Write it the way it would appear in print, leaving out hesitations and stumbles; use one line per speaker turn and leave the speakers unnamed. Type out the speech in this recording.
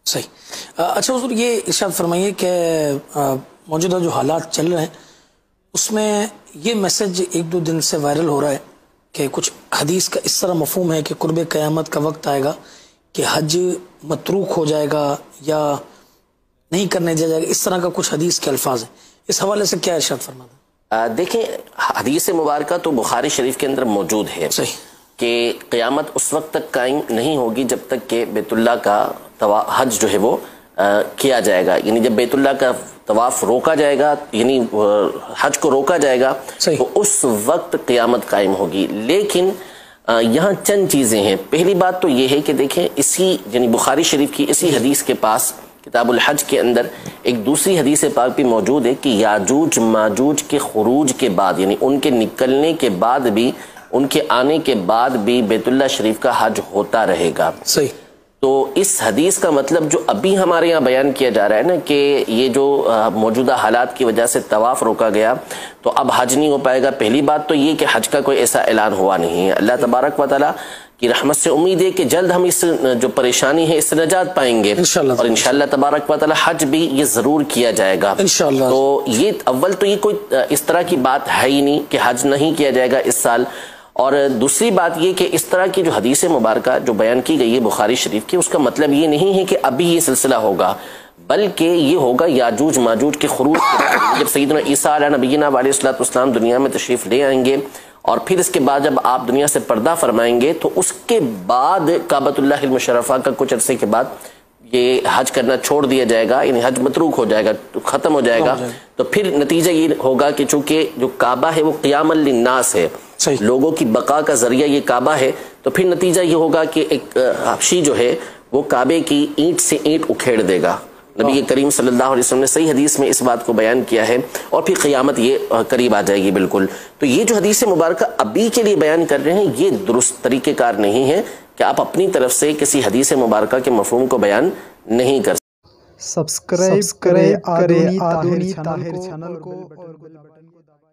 صحیح۔ اچھا حضور، یہ ارشاد فرمائیے کہ موجودہ جو حالات چل رہے ہیں اس میں یہ میسج ایک دو دن سے وائرل ہو رہا ہے کہ کچھ حدیث کا اس طرح مفہوم ہے کہ قرب قیامت کا وقت آئے گا کہ حج متروک ہو جائے گا یا نہیں کرنے دیا جائے گا، اس طرح کا کچھ حدیث کے الفاظ ہیں، اس حوالے سے کیا ارشاد فرماتا؟
دیکھیں، حدیث مبارکہ تو بخاری شریف کے اندر موجود ہے
صحیح
کہ قیامت اس وقت تک قائم نہیں ہوگی جب تک کہ بیت اللہ کا حج جو ہے وہ کیا جائے گا، یعنی جب بیت اللہ کا طواف روکا جائے گا، یعنی حج کو روکا جائے گا تو اس وقت قیامت قائم ہوگی۔ لیکن یہاں چند چیزیں ہیں۔ پہلی بات تو یہ ہے کہ دیکھیں، اسی یعنی بخاری شریف کی اسی حدیث کے پاس کتاب الحج کے اندر ایک دوسری حدیث پاک بھی موجود ہے کہ یاجوج ماجوج کے خروج کے بعد، یعنی ان کے نکلنے کے بعد بھی، ان کے آنے کے بعد بھی بیت اللہ شریف کا حج ہوتا رہے گا۔
صحیح۔
تو اس حدیث کا مطلب جو ابھی ہمارے یہاں بیان کیا جا رہا ہے نا کہ یہ جو موجودہ حالات کی وجہ سے طواف روکا گیا تو اب حج نہیں ہو پائے گا، پہلی بات تو یہ کہ حج کا کوئی ایسا اعلان ہوا نہیں ہے۔ اللہ تبارک و تعالیٰ کی رحمت سے امید ہے کہ جلد ہم اس جو پریشانی ہے اس سے نجات پائیں گے، اور انشاءاللہ تبارک و تعالیٰ حج بھی یہ ضرور کیا جائے گا انشاءاللہ۔ تو یہ اول تو یہ کوئی اس طرح کی بات ہے ہی نہیں کہ حج نہیں کیا جائے گا اس سال، اور دوسری بات یہ کہ اس طرح کی جو حدیث مبارکہ جو بیان کی گئی ہے بخاری شریف کی، اس کا مطلب یہ نہیں ہے کہ ابھی یہ سلسلہ ہوگا، بلکہ یہ ہوگا یاجوج ماجوج کے خروج کے بعد، جب سیدنا عیسیٰ علیہ نبینا علیہ الصلوۃ والسلام دنیا میں تشریف لے آئیں گے، اور پھر اس کے بعد جب آپ دنیا سے پردہ فرمائیں گے تو اس کے بعد کعبۃ اللہ المشرفہ کا کچھ عرصے کے بعد یہ حج کرنا چھوڑ دیا جائے گا، یعنی حج متروک ہو جائے گا، ختم ہو جائے گا۔ تو پھر نتیجہ یہ ہوگا کہ چونکہ جو کعبہ ہے وہ قیام للناس ہے، لوگوں کی بقا کا ذریعہ یہ کعبہ ہے، تو پھر نتیجہ یہ ہوگا کہ ایک حبشی جو ہے وہ کعبے کی اینٹ سے اینٹ اکھیڑ دے گا۔ نبی کریم صلی اللہ علیہ وسلم نے صحیح حدیث میں اس بات کو بیان کیا ہے، اور پھر قیامت یہ قریب آ جائے گی بالکل۔ تو یہ جو حدیث مبارکہ ابھی کے لیے بیان کر رہے ہیں یہ درست طریقہ کار نہیں ہے کہ آپ اپنی طرف سے کسی حدیث مبارکہ کے مفہوم کو بیان نہیں کر
سبسکرائب کریں آدونی طاہر چینل کو۔